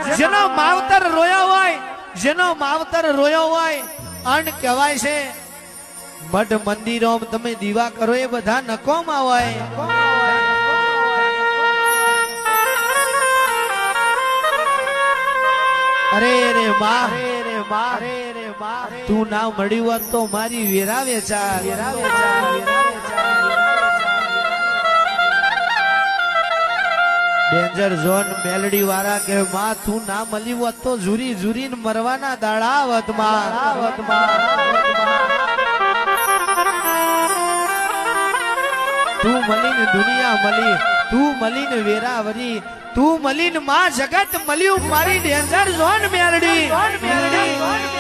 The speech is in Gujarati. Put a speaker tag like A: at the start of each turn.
A: જેનો માવતર રોયો હોય, જેનો માવતર રોયો હોય અન કહેવાય છે મઠ મંદિરો તમે દીવા કરો એ બધા નકોમાં હોય. અરે રે માં, તું ના મળ્યું હોત તો મારી વેરા વેચા. ડેન્જર ઝોન મેલડી વાળા કે માં તું ના મળ્યું હોત તો ઝુરી ઝુરીને મરવાના દાડા આવત માં. તું મળીને દુનિયા મળી, તું મળીને વેરા વરી, તું મળીને માં જગત મળ્યું મારી ડેન્જર ઝોન મેલડી.